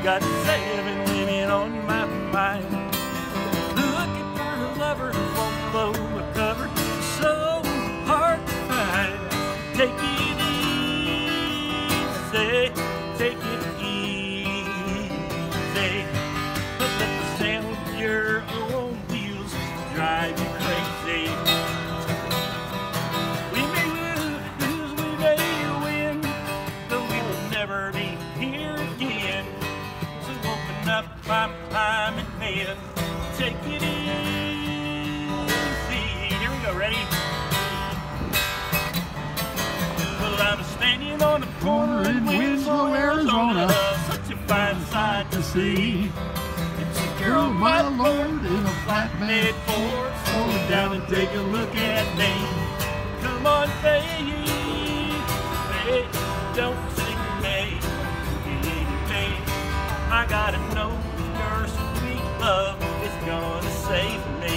got 7 women on my mind. Looking for a lover who won't blow a cover. So hard to find. Take it easy, take it easy. But let the sound of your own wheels drive you crazy. We may lose, we may win, but we will never be here again. So open up, I'm climbing in. Take it easy. Here we go, ready? Well, I'm standing on a corner in Winslow, Arizona. Such a fine sight to see. It's a girl, my lord, in a flatbed Ford. Slow it down and take a look at me. Come on, baby, don't sing me. I gotta know your sweet love is gonna save me.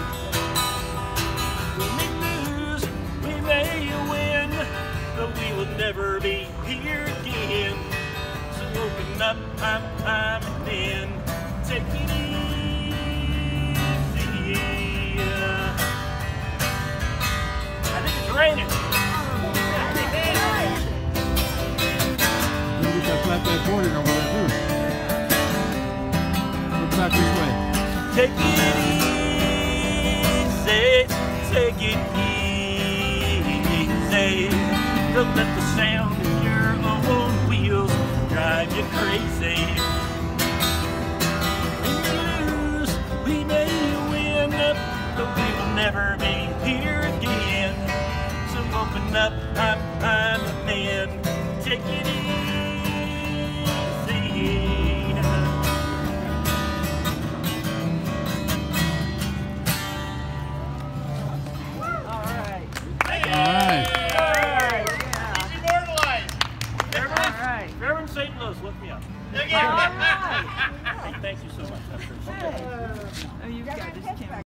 We may lose, we may win, but we will never be here again. So open up, I'm climbing in. Take it easy. I think it's raining. Look at that flatbed Ford over there too. Look back this way. Take it easy, take it easy. Don't let the sound of your own wheels drive you crazy. We may lose, we may win, but we will never be here again. So open up, I'm in. Take it easy. All right. Reverend St. Louis, look me up. All right. Hey, thank you so much. I appreciate it. Oh, you guys just can't.